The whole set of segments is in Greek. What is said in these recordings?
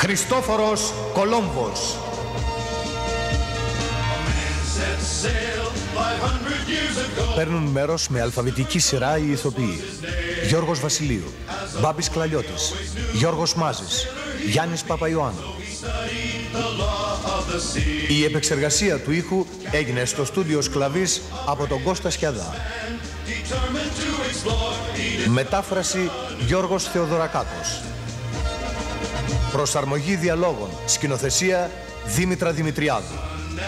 Χριστόφορος Κολόμβος. Παίρνουν μέρος με αλφαβητική σειρά οι ηθοποιοί: Γιώργος Βασιλείου, Μπάμπης Κλαλιώτης, Γιώργος Μάζης, Γιάννης Παπαϊωάννου. Η επεξεργασία του ήχου έγινε στο στούντιο Σκλαβής από τον Κώστα Σιαδά. Μετάφραση Γιώργος Θεοδωρακάκος. Προσαρμογή διαλόγων, σκηνοθεσία Δήμητρα Δημητριάδου.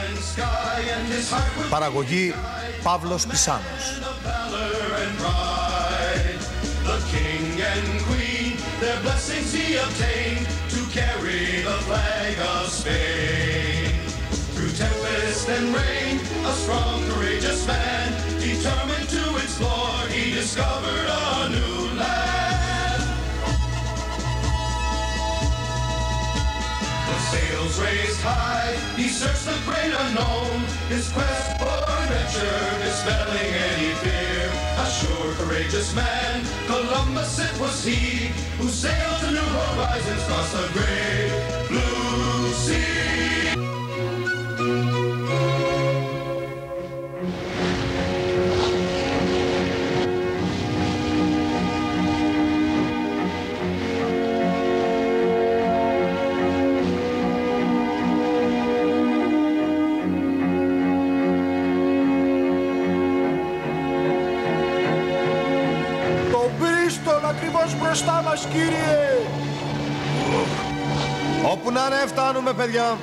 Παραγωγή Παύλος Πισάνος. Sails raised high, he searched the great unknown. His quest for adventure, dispelling any fear. A sure, courageous man, Columbus it was he, who sailed to new horizons across the great blue sea. Μπροστά μας, κύριε! Όπου να είναι, φτάνουμε, παιδιά!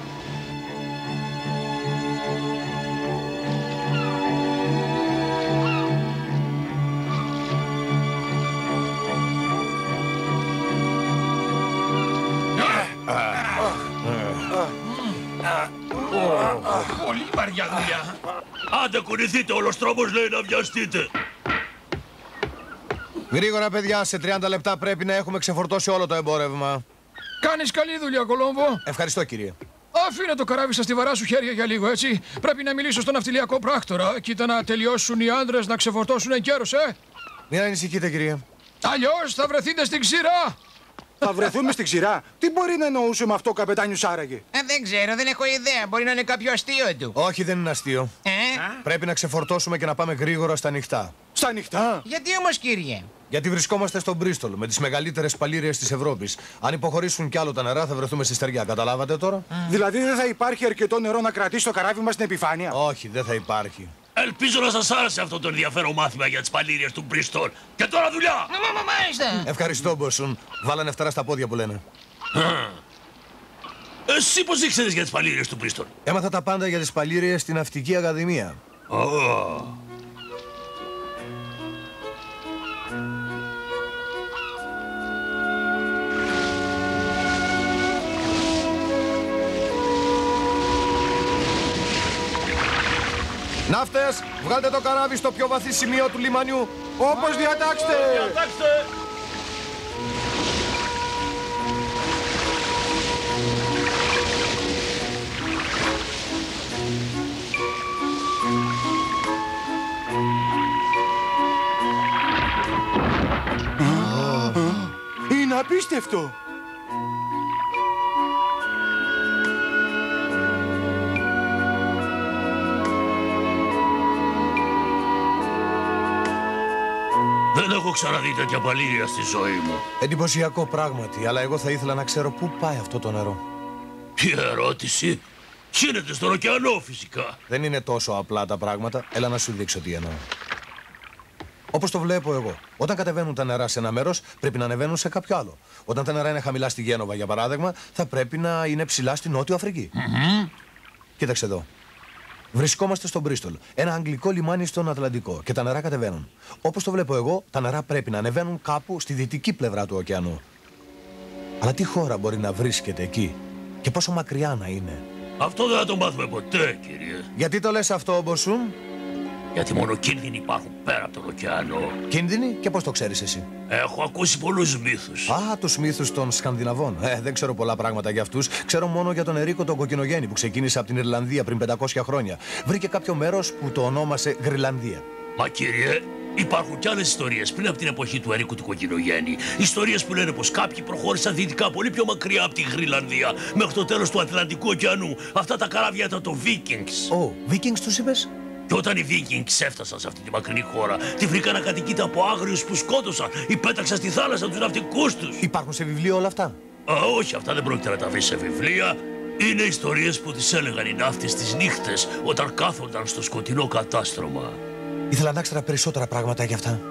Πολύ βαριά δουλειά. Άντε κουνηθείτε, όλος τρόπος λέει να βιαστείτε. Γρήγορα, παιδιά, σε 30 λεπτά πρέπει να έχουμε ξεφορτώσει όλο το εμπόρευμα. Κάνεις καλή δουλειά, Κολόμβο. Ευχαριστώ, κύριε. Αφήνε το καράβι στα στιβαρά σου χέρια για λίγο, έτσι. Πρέπει να μιλήσω στον ναυτιλιακό πράκτορα. Κοίτα να τελειώσουν οι άντρες να ξεφορτώσουν εγκαίρως, Μην ανησυχείτε, κύριε. Αλλιώς θα βρεθείτε στην ξηρά. Θα βρεθούμε στην ξηρά. Τι μπορεί να εννοούσε με αυτό ο καπετάνιος άραγε? Δεν ξέρω, δεν έχω ιδέα. Μπορεί να είναι κάποιο αστείο του. Όχι, δεν είναι αστείο. Πρέπει να ξεφορτώσουμε και να πάμε γρήγορα στα νυχτά. Στα νυχτά? Γιατί όμως, κύριε? Γιατί βρισκόμαστε στο Μπρίστολ με τις μεγαλύτερες παλήριες της Ευρώπης. Αν υποχωρήσουν κι άλλο τα νερά, θα βρεθούμε στη στεριά. Καταλάβατε τώρα? Δηλαδή δεν θα υπάρχει αρκετό νερό να κρατήσει το καράβι μας στην επιφάνεια? Όχι, δεν θα υπάρχει. Ελπίζω να σας άρεσε αυτό το ενδιαφέρον μάθημα για τις παλήριες του Μπρίστολ. Και τώρα δουλειά! Μάλιστα! Ευχαριστώ, Μποσούν. Βάλανε φτερά στα πόδια που λένε. Εσύ πώς ήξερες για τις παλήριες του Μπρίστολ? Έμαθα τα πάντα για τις παλήριες στην Ναυτική Ακαδημία. Ναύτες, βγάλτε το καράβι στο πιο βαθύ σημείο του λιμανιού. Όπως διατάξτε! Διατάξτε! Είναι απίστευτο! Δεν έχω ξαναδεί τέτοια παλήρια στη ζωή μου. Εντυπωσιακό πράγματι, αλλά εγώ θα ήθελα να ξέρω πού πάει αυτό το νερό. Ποια ερώτηση? Γίνεται στον ωκεανό, φυσικά. Δεν είναι τόσο απλά τα πράγματα. Έλα να σου δείξω τι εννοώ. Όπως το βλέπω εγώ. Όταν κατεβαίνουν τα νερά σε ένα μέρος, πρέπει να ανεβαίνουν σε κάποιο άλλο. Όταν τα νερά είναι χαμηλά στη Γένοβα, για παράδειγμα, θα πρέπει να είναι ψηλά στη Νότιο Αφρική. Κοίταξε εδώ. Βρισκόμαστε στο Μπρίστολ, ένα αγγλικό λιμάνι στον Ατλαντικό, και τα νερά κατεβαίνουν. Όπως το βλέπω εγώ, τα νερά πρέπει να ανεβαίνουν κάπου στη δυτική πλευρά του ωκεανού. Αλλά τι χώρα μπορεί να βρίσκεται εκεί και πόσο μακριά να είναι? Αυτό δεν θα το μάθουμε ποτέ, κύριε. Γιατί το λες αυτό, Μποσούν? Γιατί μόνο κίνδυνοι υπάρχουν πέρα από τον ωκεανό. Κίνδυνοι? Και πώς το ξέρεις εσύ? Έχω ακούσει πολλούς μύθους. Α, τους μύθους των Σκανδιναβών. Δεν ξέρω πολλά πράγματα για αυτούς. Ξέρω μόνο για τον Ερίκο τον Κοκκινογέννη που ξεκίνησε από την Ιρλανδία πριν 500 χρόνια. Βρήκε κάποιο μέρος που το ονόμασε Γρυλανδία. Μα κύριε, Υπάρχουν κι άλλες ιστορίες πριν από την εποχή του Ερίκου του Κοκκινογέννη. Ιστορίες που λένε πως κάποιοι προχώρησαν δυτικά πολύ πιο μακριά από τη Γροιλανδία, μέχρι το τέλος του Ατλαντικού ωκεανού. Αυτά τα καράβια ήταν το Vikings. Vikings τους είπες? Και όταν οι Vikings έφτασαν σε αυτή τη μακρινή χώρα, τη βρήκαν να κατοικείται από άγριους που σκότωσαν ή πέταξαν στη θάλασσα τους ναυτικούς τους. Υπάρχουν σε βιβλίο όλα αυτά? Όχι, αυτά δεν πρόκειται να τα βρεις σε βιβλία. Είναι ιστορίες που τις έλεγαν οι ναύτες τις νύχτες όταν κάθονταν στο σκοτεινό κατάστρωμα. Ήθελα να ήξερα περισσότερα πράγματα για αυτά.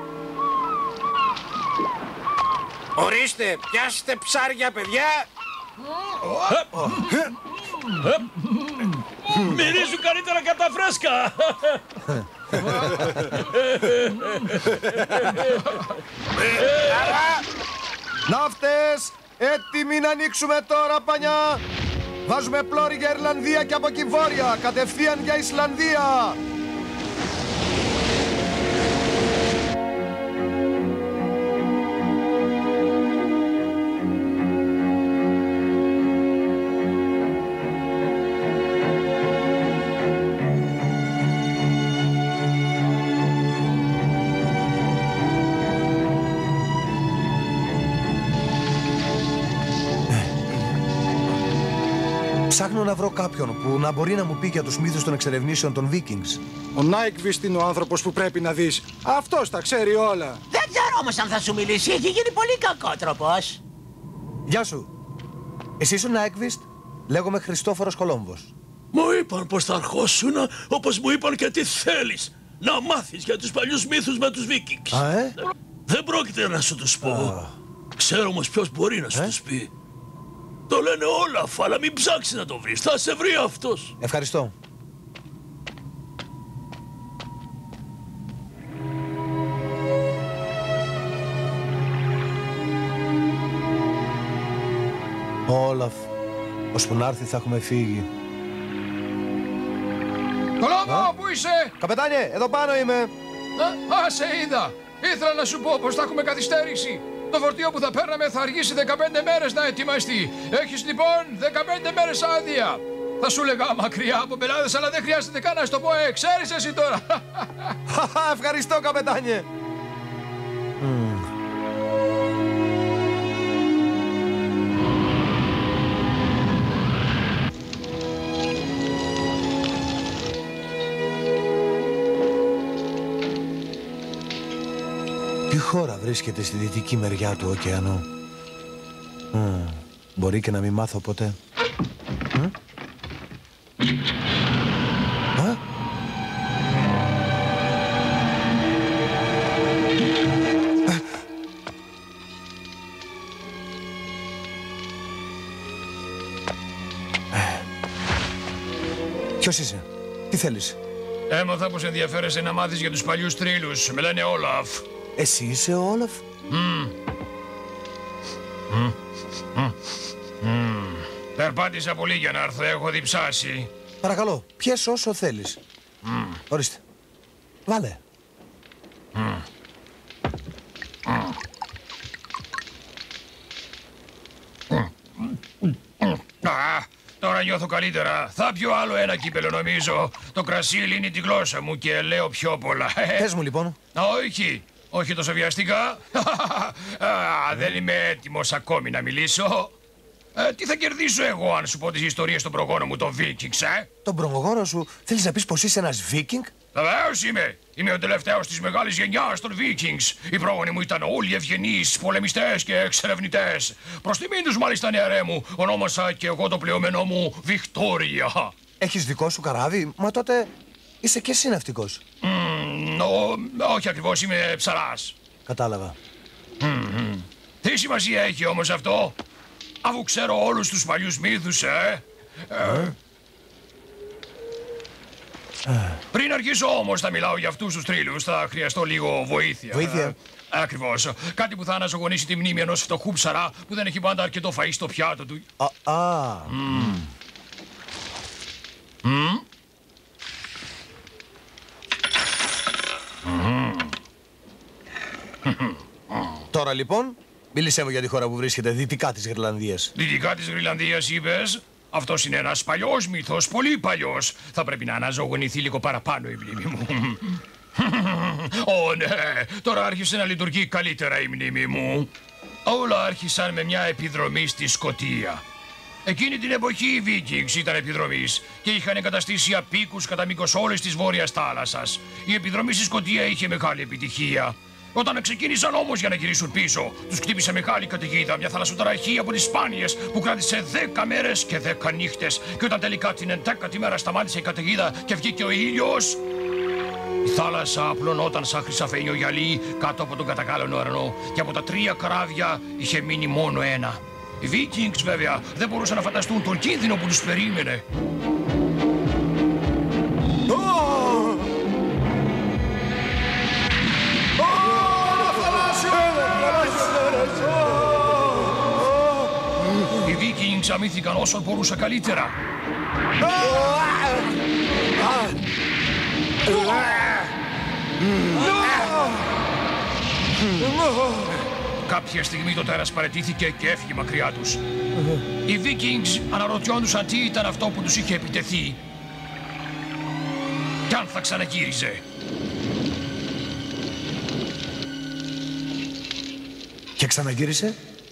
Ορίστε, πιάστε ψάρια, παιδιά. Μυρίζουν καλύτερα κατά φρέσκα. Ναύτες, έτοιμοι να ανοίξουμε τώρα, πανιά. Βάζουμε πλώρη για Ιρλανδία και από εκεί βόρεια, κατευθείαν για Ισλανδία. Ψάχνω να βρω κάποιον που να μπορεί να μου πει για τους μύθους των εξερευνήσεων των Vikings. Ο Νάικβιστ είναι ο άνθρωπος που πρέπει να δεις. Αυτός τα ξέρει όλα. Δεν ξέρω όμως αν θα σου μιλήσει. Έχει γίνει πολύ κακότροπος. Γεια σου. Εσύ είσαι ο Νάικβιστ? Λέγομαι Χριστόφορος Κολόμβος. Μου είπαν πως θα αρχόσουν, όπως μου είπαν και τι θέλεις. Να μάθεις για τους παλιούς μύθους με τους Vikings. Δεν πρόκειται να σου τους πω. Ξέρω όμως ποιος μπορεί να σου τους πει. Το λένε Όλαφ, αλλά μην ψάξεις να το βρεις. Θα σε βρει αυτός. Ευχαριστώ. Όλαφ, ώσπου να έρθει θα έχουμε φύγει. Κολόμβο, πού είσαι? Καπετάνιε, εδώ πάνω είμαι. Σε είδα. Ήθελα να σου πω πως θα έχουμε καθυστέρηση. Το φορτίο που θα παίρναμε θα αργήσει 15 μέρες να ετοιμαστεί. Έχεις λοιπόν 15 μέρες άδεια. Θα σου λέγα μακριά από πελάτες, αλλά δεν χρειάζεται καν να σου το πω. Ξέρεις εσύ τώρα. Ευχαριστώ, καπετάνιε. Τι χώρα βρίσκεται στη δυτική μεριά του ωκεανού? Μπορεί και να μην μάθω ποτέ. Ποιος είσαι? Τι θέλεις? Έμαθα πως ενδιαφέρεσαι να μάθεις για τους παλιούς θρύλους. Με λένε Όλαφ. Εσύ είσαι ο Όλαφ? Περπάτησα πολύ για να έρθω, έχω διψάσει. Παρακαλώ, πιες όσο θέλεις. Ορίστε. Βάλε. Τώρα νιώθω καλύτερα. Θα πιω άλλο ένα κύπελο νομίζω. Το κρασί λύνει τη γλώσσα μου και λέω πιο πολλά. Πες μου λοιπόν. Όχι τόσο βιαστικά. Δεν είμαι έτοιμος ακόμη να μιλήσω. Τι θα κερδίσω εγώ αν σου πω τις ιστορίες των προγόνων μου των Vikings, Τον προγόρο σου θέλεις να πεις πως είσαι ένας Viking? Βεβαίως είμαι. Είμαι ο τελευταίος της μεγάλης γενιάς των Vikings. Οι πρόγονοι μου ήταν όλοι ευγενείς, πολεμιστές και εξερευνητές. Προς τιμήν τους μάλιστα, νεαρέ μου, ονόμασα και εγώ το πλεόμενό μου Βικτόρια. Έχεις δικό σου καράβι? Μα τότε είσαι και εσύ ναυτικός. Όχι ακριβώς, είμαι ψαράς. Κατάλαβα. Τι σημασία έχει όμως αυτό, αφού ξέρω όλους τους παλιούς μύθους, Πριν αρχίσω όμως να μιλάω για αυτούς τους θρύλους, θα χρειαστώ λίγο βοήθεια. Βοήθεια? Ακριβώς. Κάτι που θα αναζωογονήσει τη μνήμη ενός φτωχού ψαρά που δεν έχει πάντα αρκετό φαΐ στο πιάτο του. Τώρα λοιπόν, μίλησέ μου για τη χώρα που βρίσκεται δυτικά της Γροιλανδίας. Δυτικά της Γροιλανδίας είπες? Αυτός είναι ένας παλιός μύθος, πολύ παλιός. Θα πρέπει να αναζωογονηθεί λίγο παραπάνω η μνήμη μου. Ω ναι, τώρα άρχισε να λειτουργεί καλύτερα η μνήμη μου. Όλα άρχισαν με μια επιδρομή στη Σκωτία. Εκείνη την εποχή οι Vikings ήταν επιδρομείς και είχαν εγκαταστήσει απίκους κατά μήκος όλης της Βόρειας Θάλασσας. Η επιδρομή στη Σκωτία είχε μεγάλη επιτυχία. Όταν ξεκίνησαν όμως για να γυρίσουν πίσω, τους χτύπησε μεγάλη καταιγίδα, μια θαλασσοταραχή από τις σπάνιες που κράτησε 10 μέρες και 10 νύχτες. Και όταν τελικά την 11η μέρα σταμάτησε η καταιγίδα και βγήκε ο ήλιος, η θάλασσα απλωνόταν σαν χρυσαφένιο γυαλί κάτω από τον κατακάλωνο ουρανό και από τα 3 καράβια είχε μείνει μόνο ένα. Οι Vikings βέβαια δεν μπορούσαν να φανταστούν τον κίνδυνο που τους περίμενε. Οι Vikings αμύθηκαν όσο μπορούσαν καλύτερα. Κάποια στιγμή το τέρας παραιτήθηκε και έφυγε μακριά τους. Οι Vikings αναρωτιόντουσαν τι ήταν αυτό που τους είχε επιτεθεί κι αν θα ξαναγύριζε. Και ξαναγύρισε.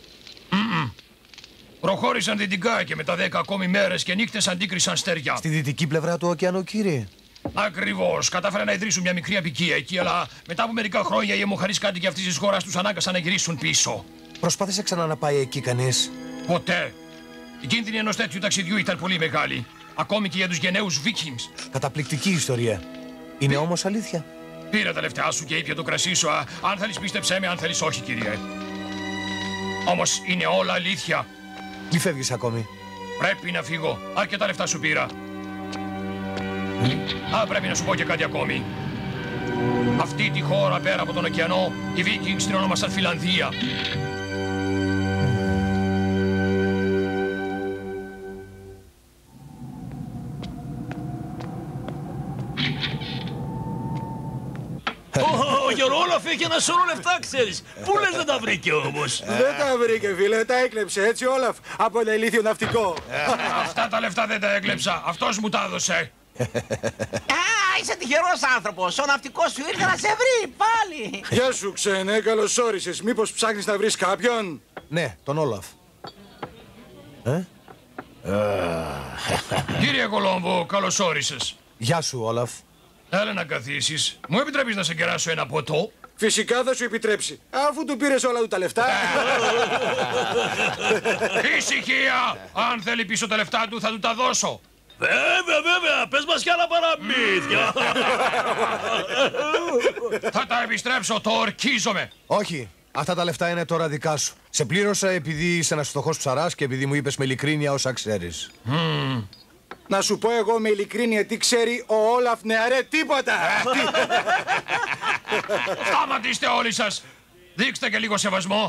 Προχώρησαν δυτικά και μετά 10 ακόμη μέρες και νύχτες αντίκρισαν στεριά. Στη δυτική πλευρά του ωκεανού, κύριε. Ακριβώς. Κατάφεραν να ιδρύσουν μια μικρή αποικία εκεί, αλλά μετά από μερικά χρόνια οι αιμοχαρείς κάτοικοι αυτής της χώρας τους ανάγκασαν να γυρίσουν πίσω. Προσπάθησε ξανά να πάει εκεί κανείς? Ποτέ. Η κίνδυνη ενός τέτοιου ταξιδιού ήταν πολύ μεγάλη. Ακόμη και για τους γενναίους Vikings. Καταπληκτική ιστορία. Είναι όμως αλήθεια? Πήρα τα λεφτά σου και ήπια το κρασί σου. Αν θέλεις πίστεψέ με, αν θέλεις όχι, κύριε. Όμως είναι όλα αλήθεια. Μη φεύγεις ακόμη. Πρέπει να φύγω. Αρκετά λεφτά σου πήρα. Πρέπει να σου πω και κάτι ακόμη. Αυτή τη χώρα πέρα από τον ωκεανό, οι Vikings την ονόμασαν Φιλανδία. Ο Γερόλαφ έχει ένα σωρό λεφτά, ξέρεις. Πού λες δεν τα βρήκε όμως? Δεν τα βρήκε, φίλε, τα έκλεψε έτσι, Όλαφ, από ένα ηλίθιο ναυτικό. Αυτά τα λεφτά δεν τα έκλεψα. Αυτός μου τα έδωσε. Είσαι τυχερός άνθρωπος. Ο ναυτικός σου ήρθε να σε βρει πάλι. Γεια σου, ξένε, καλώς όρισες. Μήπως ψάχνεις να βρεις κάποιον? Ναι, τον Όλαφ. Κύριε Κολόμβο, καλώς όρισες. Γεια σου, Όλαφ. Έλα να καθίσεις. Μου επιτρέπεις να σε κεράσω ένα ποτό? Φυσικά θα σου επιτρέψει, αφού του πήρες όλα του τα λεφτά. Ησυχία! Αν θέλει πίσω τα λεφτά του θα του τα δώσω. Βέβαια, πες μας κι άλλα παραμύθια. Θα τα επιστρέψω, το ορκίζομαι. Όχι, αυτά τα λεφτά είναι τώρα δικά σου. Σε πλήρωσα επειδή είσαι ένας φτωχός ψαράς και επειδή μου είπες με ειλικρίνεια όσα ξέρεις. Να σου πω εγώ με ειλικρίνεια τι ξέρει ο Όλαφ, νεαρέ, τίποτα. Σταματήστε όλοι σας. Δείξτε και λίγο σεβασμό.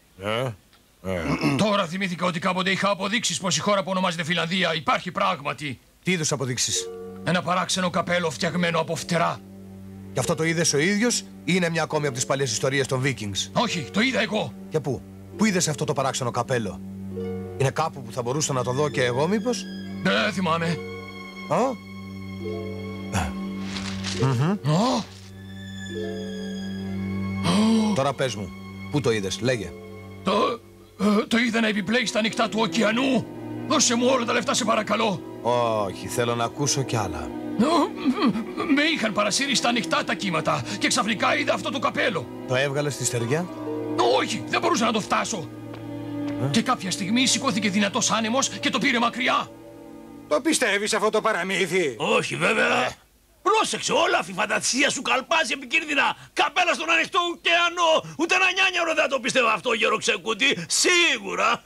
Τώρα θυμήθηκα ότι κάποτε είχα αποδείξεις πως η χώρα που ονομάζεται Φιλανδία υπάρχει πράγματι. Τι είδους αποδείξεις? Ένα παράξενο καπέλο φτιαγμένο από φτερά. Και αυτό το είδες ο ίδιος ή είναι μια ακόμη από τις παλιές ιστορίες των Vikings? Όχι, το είδα εγώ. Και πού? Πού είδες αυτό το παράξενο καπέλο? Είναι κάπου που θα μπορούσα να το δω και εγώ μήπως? Δεν θυμάμαι. Τώρα πες μου, πού το είδες, λέγε. Το είδα να επιπλέει στα νυχτά του ωκεανού. Δώσε μου όλα τα λεφτά, σε παρακαλώ. Όχι, θέλω να ακούσω κι άλλα. Με είχαν παρασύρει στα ανοιχτά τα κύματα και ξαφνικά είδα αυτό το καπέλο. Το έβγαλες στη στεριά? Όχι, δεν μπορούσα να το φτάσω. Και κάποια στιγμή σηκώθηκε δυνατός άνεμος και το πήρε μακριά. Το πιστεύεις αυτό το παραμύθι? Όχι βέβαια. Πρόσεξε, Όλαφ, η φαντασία σου καλπάζει επικίνδυνα. Καπέλα στον ανοιχτό ωκεανό. Ούτε ένα νιάνιαρο δεν το πιστεύω αυτό, γεροξεκούτη. Σίγουρα.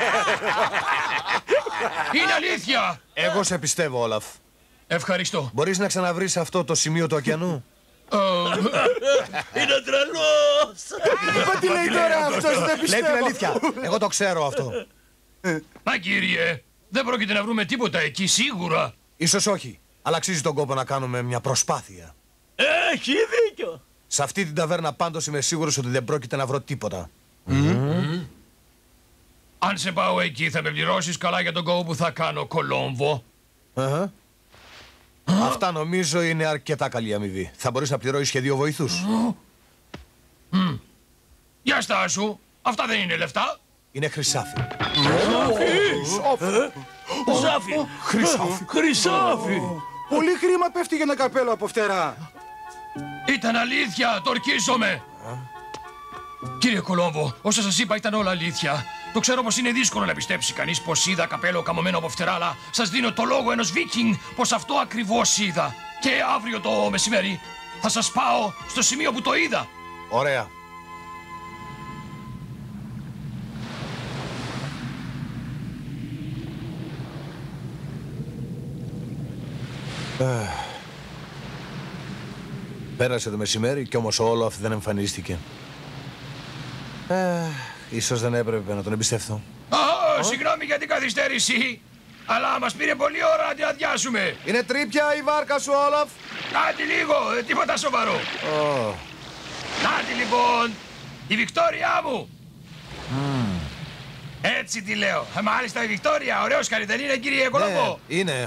Είναι αλήθεια. Εγώ σε πιστεύω, Όλαφ. Ευχαριστώ. Μπορείς να ξαναβρεις αυτό το σημείο του ωκεανού? Είναι τρελός. Μα τι λέει τώρα αυτός, δεν Λέει πιστεύω. την αλήθεια. Εγώ το ξέρω αυτό. Μα κύριε, δεν πρόκειται να βρούμε τίποτα εκεί σίγουρα. Ίσως όχι, αλλά αξίζει τον κόπο να κάνουμε μια προσπάθεια. Έχει δίκιο. Σε αυτή την ταβέρνα πάντως είμαι σίγουρος ότι δεν πρόκειται να βρω τίποτα. Αν σε πάω εκεί θα με πληρώσεις καλά για τον κόπο που θα κάνω, Κολόμβο. Αυτά νομίζω είναι αρκετά καλή αμοιβή. Θα μπορείς να πληρώσεις και 2 βοηθούς. Για στάσου, αυτά δεν είναι λεφτά. Είναι χρυσάφι. Ζάφι! Χρυσάφι! Πολύ χρήμα πέφτει για ένα καπέλο από φτερά. Ήταν αλήθεια, το ορκίζομαι. Κύριε Κολόμβο, όσα σας είπα ήταν όλα αλήθεια. Το ξέρω πως είναι δύσκολο να πιστέψει κανείς πως είδα καπέλο καμωμένο από φτερά, αλλά σας δίνω το λόγο ενός Βίκινγκ πως αυτό ακριβώς είδα. Και αύριο το μεσημέρι θα σας πάω στο σημείο που το είδα. Ωραία. Πέρασε το μεσημέρι κι όμως ο Όλαφ δεν εμφανίστηκε. Ίσως δεν έπρεπε να τον εμπιστευτώ. Συγγνώμη για την καθυστέρηση, αλλά μας πήρε πολλή ώρα να την αδειάσουμε. Είναι τρίπια η βάρκα σου, Όλαφ. Νάτι λίγο, τίποτα σοβαρό. Νάτι λοιπόν, η Βικτόρια μου. Έτσι τη λέω. Μάλιστα η Βικτόρια, ωραίος χάρη δεν είναι, κύριε Κολόμβο? Είναι.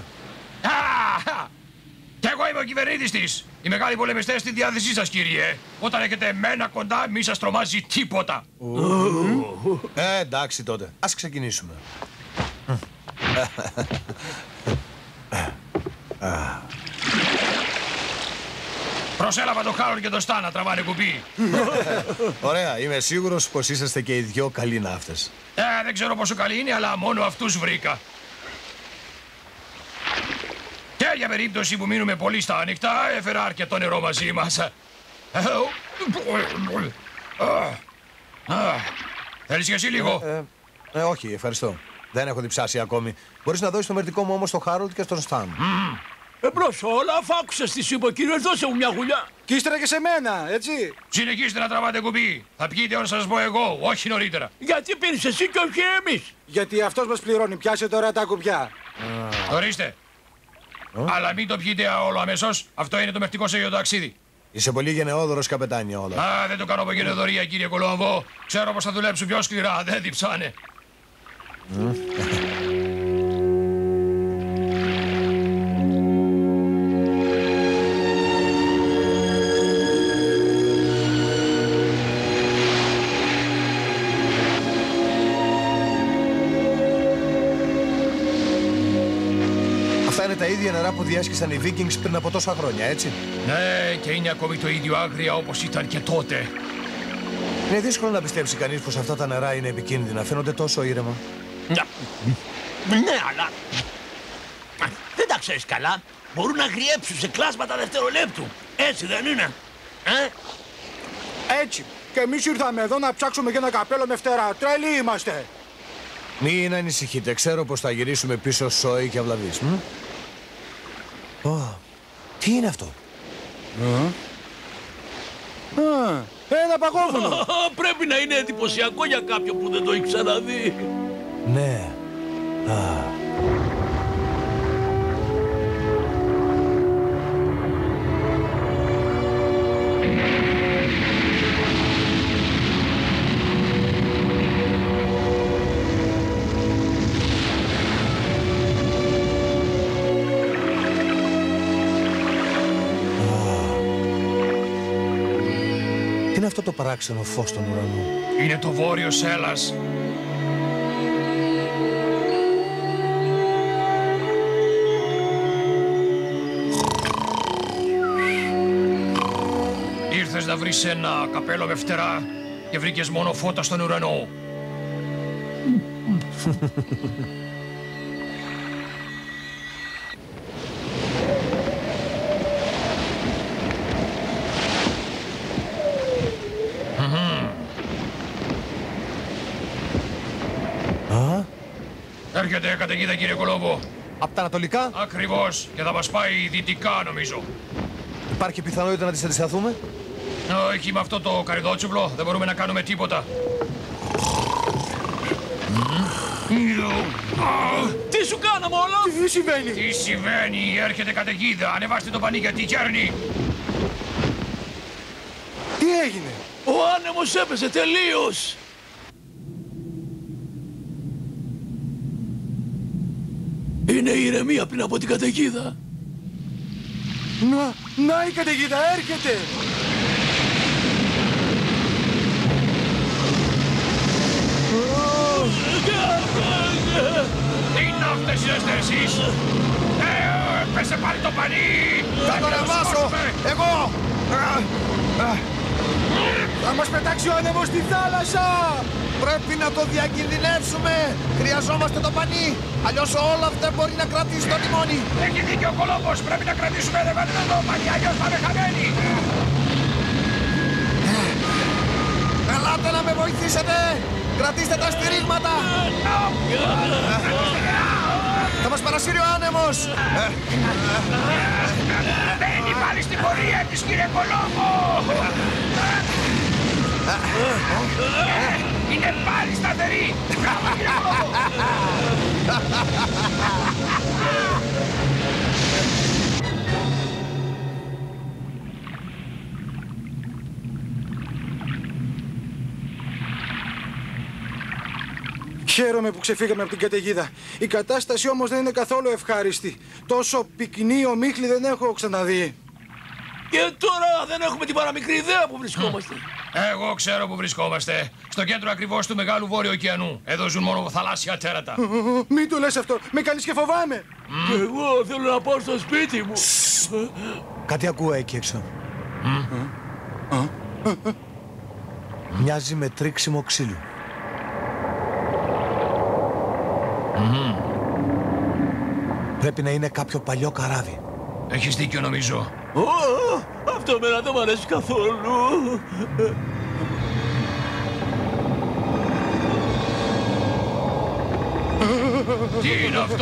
Κι εγώ είμαι ο κυβερνήτης της. Οι μεγάλοι πολεμιστές στη διάθεσή σας, κύριε. Όταν έχετε εμένα κοντά, μη σας τρομάζει τίποτα. Εντάξει τότε. Ας ξεκινήσουμε. Προσέλαβα τον Χάρολ και τον Σταν να τραβάνε κουμπί. Ωραία, είμαι σίγουρος πως είσαστε και οι δυο καλοί ναύτες. Δεν ξέρω πόσο καλοί είναι, αλλά μόνο αυτούς βρήκα. Και για περίπτωση που μείνουμε πολύ στα ανοιχτά, έφερα αρκετό νερό μαζί μας. Θέλεις και εσύ λίγο? Όχι, ευχαριστώ. Δεν έχω διψάσει ακόμη. Μπορείς να δώσεις το μερτικό μου όμως στον Χάρολτ και στον Σταν. Εμπρός Όλαφ, άκουσες τι σου είπε ο κύριος, δώσε μου μια γουλιά. Κι ύστερα και σε μένα, έτσι. Συνεχίστε να τραβάτε κουμπί. Θα πιείτε όταν σας πω εγώ, όχι νωρίτερα. Γιατί πήρες εσύ και όχι εμείς? Γιατί αυτός μας πληρώνει. Πιάσε τώρα τα κουμπιά. Ορίστε. Αλλά μην το πιείτε όλο αμέσως. Αυτό είναι το μευτικό σε για το ταξίδι. Είσαι πολύ γενναιόδωρος, καπετάνιο, Όλαφ. Δεν το κάνω από γενναιοδωρία, κύριε Κολόμβο. Ξέρω πως θα δουλέψουν πιο σκληρά, δεν διψάνε. Είναι τα ίδια νερά που διάσχισαν οι Vikings πριν από τόσα χρόνια, έτσι. Ναι, και είναι ακόμη το ίδιο άγρια όπως ήταν και τότε. Είναι δύσκολο να πιστέψει κανείς πως αυτά τα νερά είναι επικίνδυνα. Φαίνονται τόσο ήρεμα. Ναι, αλλά δεν τα ξέρεις καλά. Μπορούν να αγριέψουν σε κλάσματα δευτερολέπτου. Έτσι δεν είναι? Έτσι. Και εμείς ήρθαμε εδώ να ψάξουμε για ένα καπέλο με φτερά. Τρελοί είμαστε. Μην ανησυχείτε. Ξέρω πως θα γυρίσουμε πίσω σόι και αυλαβείς. Τι είναι αυτό? Ένα παγόβουνο. Πρέπει να είναι εντυπωσιακό για κάποιον που δεν το έχει ξαναδεί. Ναι. Τι είναι αυτό το παράξενο φως στον ουρανό? Είναι το βόρειο Σέλλας. Ήρθες να βρεις ένα καπέλο με φτερά και βρήκες μόνο φώτα στον ουρανό. Έρχεται καταιγίδα, κύριε Κολόμβο. Απ' τα ανατολικά? Ακριβώς. Και θα μας πάει δυτικά, νομίζω. Υπάρχει πιθανότητα να τις αντισταθούμε? Όχι, με αυτό το καριδότσουβλο δεν μπορούμε να κάνουμε τίποτα. Τι σου κάναμε όλα? Τι συμβαίνει? Τι συμβαίνει? Έρχεται καταιγίδα. Ανεβάστε το πανί γιατί κέρνει. Τι έγινε? Ο άνεμος έπεσε τελείως. Είναι ηρεμία πριν από την καταιγίδα. Να η καταιγίδα έρχεται! Τι είναι αυτές οι αισθήσεις! Πέσε πάλι το πανί! Θα τον ανεβάσω! Εγώ! Θα μας πετάξει ο άνεμος στη θάλασσα! Πρέπει να το διακινδυνεύσουμε! Χρειαζόμαστε το πανί! Αλλιώς ο Όλαφ δεν μπορεί να κρατήσει το τιμόνι! Έχει δίκιο ο Κολόμπος! Πρέπει να κρατήσουμε ελεγμένο το πανί, αλλιώς θα είμαι χαμένοι! Ελάτε να με βοηθήσετε! Κρατήστε τα στηρίγματα! Θα μας παρασύρει ο άνεμος! Μπαίνει πάλι στην πορεία της, κύριε Κολόμπο! Είναι πάλι σταθερή! Μπράβο, κύριε Κολόμπο! Χαίρομαι που ξεφύγαμε από την καταιγίδα. Η κατάσταση όμως δεν είναι καθόλου ευχάριστη. Τόσο πυκνή ομίχλη δεν έχω ξαναδεί. Και τώρα δεν έχουμε την παραμικρή ιδέα που βρισκόμαστε. Εγώ ξέρω που βρισκόμαστε. Στο κέντρο ακριβώς του Μεγάλου Βόρειου Ωκεανού. Εδώ ζουν μόνο θαλάσσια τέρατα. Μην το λες αυτό. Με κάνεις και φοβάμαι. Και εγώ θέλω να πάω στο σπίτι μου. Κάτι ακούω εκεί έξω. Μοιάζει με τρίξιμο ξύλου. Πρέπει να είναι κάποιο παλιό καράβι. Έχεις δίκιο νομίζω. Αυτό εμένα δεν μ' αρέσει καθόλου. Τι είναι αυτό?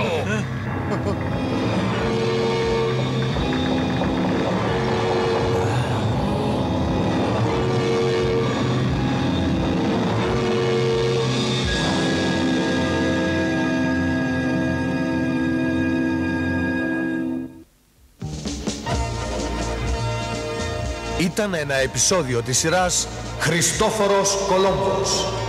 Ήταν ένα επεισόδιο της σειράς Χριστόφορος Κολόμπος.